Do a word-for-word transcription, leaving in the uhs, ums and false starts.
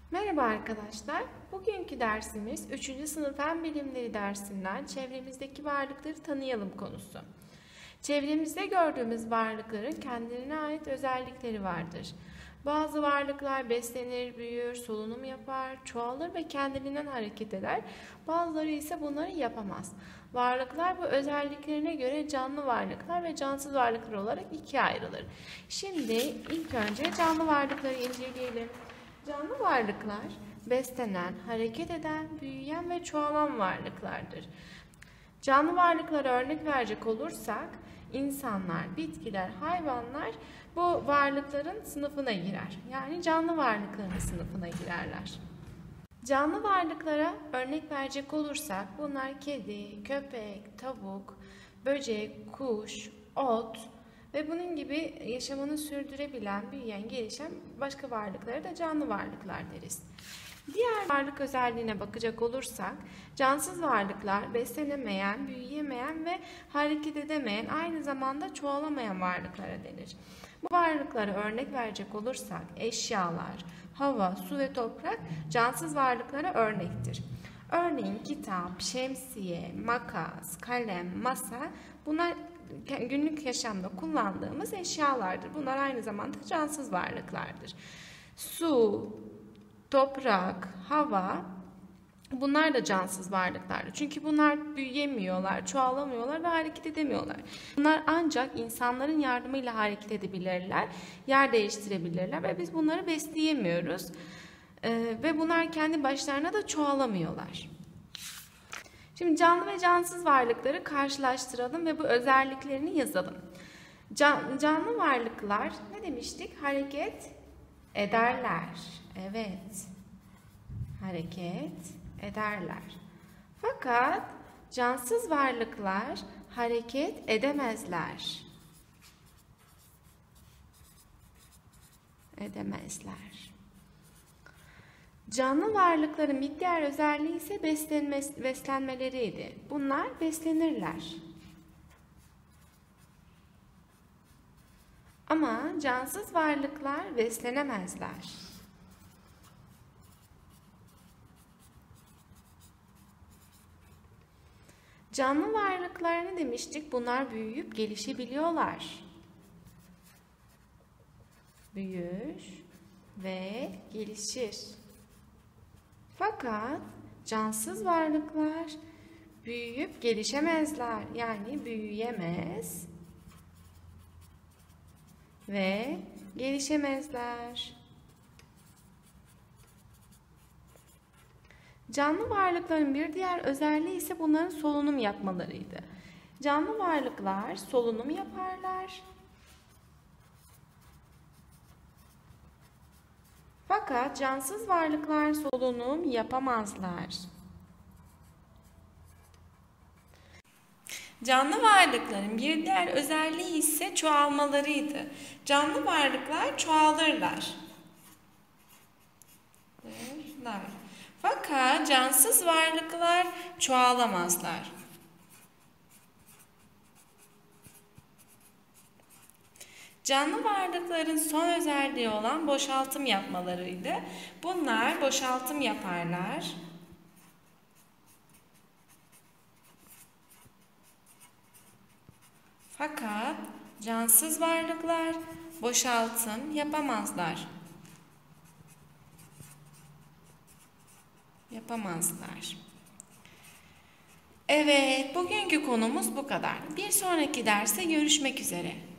Merhaba arkadaşlar. Bugünkü dersimiz üçüncü sınıf Fen Bilimleri dersinden çevremizdeki varlıkları tanıyalım konusu. Çevremizde gördüğümüz varlıkların kendilerine ait özellikleri vardır. Bazı varlıklar beslenir, büyür, solunum yapar, çoğalır ve kendiliğinden hareket eder. Bazıları ise bunları yapamaz. Varlıklar bu özelliklerine göre canlı varlıklar ve cansız varlıklar olarak ikiye ayrılır. Şimdi ilk önce canlı varlıkları inceleyelim. Canlı varlıklar beslenen, hareket eden, büyüyen ve çoğalan varlıklardır. Canlı varlıklara örnek verecek olursak insanlar, bitkiler, hayvanlar bu varlıkların sınıfına girer. Yani canlı varlıkların sınıfına girerler. Canlı varlıklara örnek verecek olursak bunlar kedi, köpek, tavuk, böcek, kuş, ot ve bunun gibi yaşamını sürdürebilen, büyüyen, gelişen başka varlıklara da canlı varlıklar deriz. Diğer varlık özelliğine bakacak olursak, cansız varlıklar beslenemeyen, büyüyemeyen ve hareket edemeyen, aynı zamanda çoğalamayan varlıklara denir. Bu varlıklara örnek verecek olursak, eşyalar, hava, su ve toprak cansız varlıklara örnektir. Örneğin kitap, şemsiye, makas, kalem, masa bunlar günlük yaşamda kullandığımız eşyalardır. Bunlar aynı zamanda cansız varlıklardır. Su, toprak, hava bunlar da cansız varlıklardır. Çünkü bunlar büyüyemiyorlar, çoğalamıyorlar ve hareket edemiyorlar. Bunlar ancak insanların yardımıyla hareket edebilirler, yer değiştirebilirler ve biz bunları besleyemiyoruz. Ee, ve bunlar kendi başlarına da çoğalamıyorlar. Şimdi canlı ve cansız varlıkları karşılaştıralım ve bu özelliklerini yazalım. Can, canlı varlıklar ne demiştik? Hareket ederler. Evet. Hareket ederler. Fakat cansız varlıklar hareket edemezler. Edemezler. Canlı varlıkların bir diğer özelliği ise beslenme, beslenmeleriydi. Bunlar beslenirler. Ama cansız varlıklar beslenemezler. Canlı varlıklar ne demiştik? Bunlar büyüyüp gelişebiliyorlar. Büyür ve gelişir. Fakat cansız varlıklar büyüyüp gelişemezler. Yani büyüyemez ve gelişemezler. Canlı varlıkların bir diğer özelliği ise bunların solunum yapmalarıydı. Canlı varlıklar solunum yaparlar. Fakat cansız varlıklar solunum yapamazlar. Canlı varlıkların bir diğer özelliği ise çoğalmalarıydı. Canlı varlıklar çoğalırlar. Fakat cansız varlıklar çoğalamazlar. Canlı varlıkların son özelliği olan boşaltım yapmalarıydı. Bunlar boşaltım yaparlar. Fakat cansız varlıklar boşaltım yapamazlar. Yapamazlar. Evet, bugünkü konumuz bu kadar. Bir sonraki derste görüşmek üzere.